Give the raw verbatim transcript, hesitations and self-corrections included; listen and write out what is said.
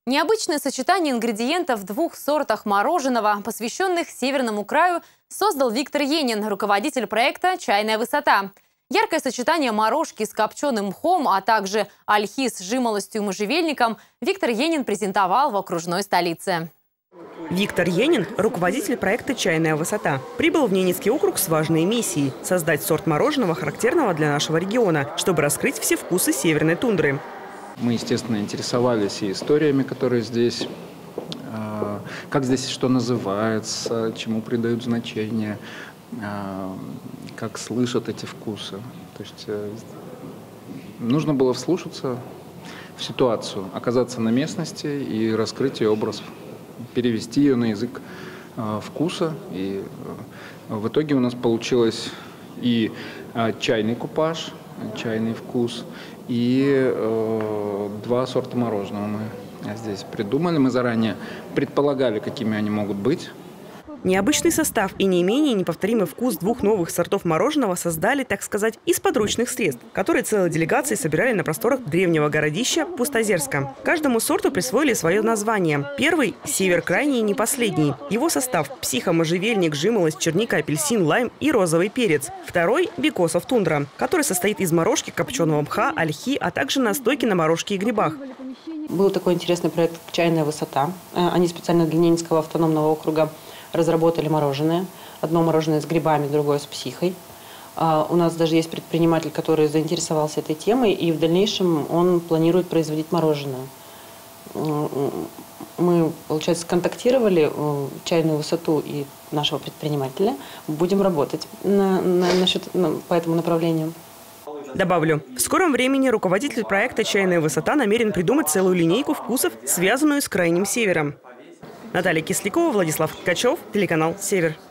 Необычное сочетание ингредиентов в двух сортах мороженого, посвященных Северному краю, создал Виктор Енин, руководитель проекта «Чайная высота». Яркое сочетание морожки с копченым мхом, а также ольхи с жимолостью и можжевельником Виктор Енин презентовал в окружной столице. Виктор Енин – руководитель проекта «Чайная высота». Прибыл в Ненецкий округ с важной миссией – создать сорт мороженого, характерного для нашего региона, чтобы раскрыть все вкусы северной тундры. Мы, естественно, интересовались и историями, которые здесь, как здесь что называется, чему придают значение, как слышат эти вкусы. То есть нужно было вслушаться в ситуацию, оказаться на местности и раскрыть ее образ, перевести ее на язык вкуса. И в итоге у нас получилось и чайный купаж, чайный вкус, и э, два сорта мороженого мы здесь придумали. Мы заранее предполагали, какими они могут быть. Необычный состав и не менее неповторимый вкус двух новых сортов мороженого создали, так сказать, из подручных средств, которые целой делегацией собирали на просторах древнего городища Пустозерска. Каждому сорту присвоили свое название. Первый – север крайний и не последний. Его состав – психо-можжевельник, жимолость, черника, апельсин, лайм и розовый перец. Второй – Бекосов тундра, который состоит из морожки, копченого мха, ольхи, а также настойки на морожке и грибах. Был такой интересный проект «Чайная высота». Они специально для Ненецкого автономного округа разработали мороженое. Одно мороженое с грибами, другое с психой. У нас даже есть предприниматель, который заинтересовался этой темой, и в дальнейшем он планирует производить мороженое. Мы, получается, сконтактировали «Чайную высоту» и нашего предпринимателя. Будем работать на, на, насчет, на, по этому направлению. Добавлю, в скором времени руководитель проекта «Чайная высота» намерен придумать целую линейку вкусов, связанную с Крайним Севером. Наталья Кислякова, Владислав Ткачев, телеканал «Север».